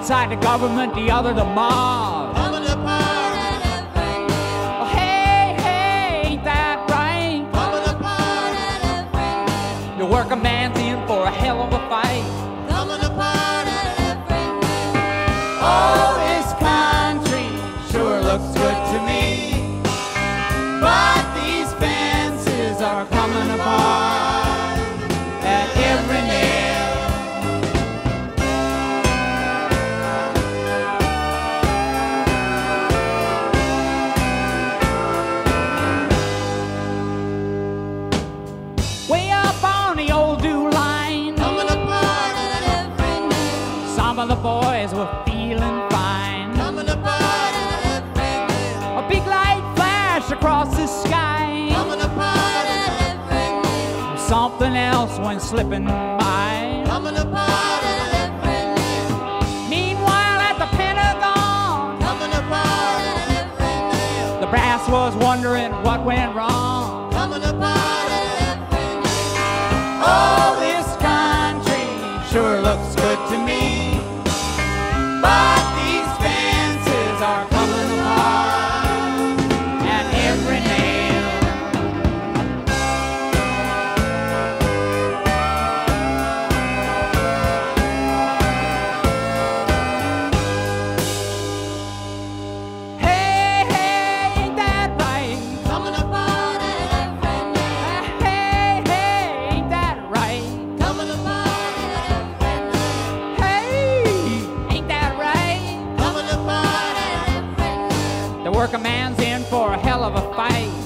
side the government, the other the mob. Coming apart at every nail. Oh, hey, hey, ain't that right? Coming apart at every nail. The working man's in for a hell of a fight. Coming apart at every nail. Oh, this country sure looks good to me, but these fences are coming apart at every nail. Way up on the old dew line, Coming apart at every nail. some of the boys were feeling fine. Coming apart at every nail. A big light flashed across the sky. Coming apart at every nail. Something else went slipping by. Coming apart at every nail. Meanwhile, at the Pentagon, Coming apart at every nail. the brass was wondering what went wrong. Coming apart at every nail. Oh, this country sure looks good to me, but these fences are coming apart at every nail. Hey, hey, ain't that right? Coming apart at every nail. Hey, hey, ain't that right? Coming apart at every nail. Hey, ain't that right? Coming apart at every nail. The working man's in for a hell of a fight.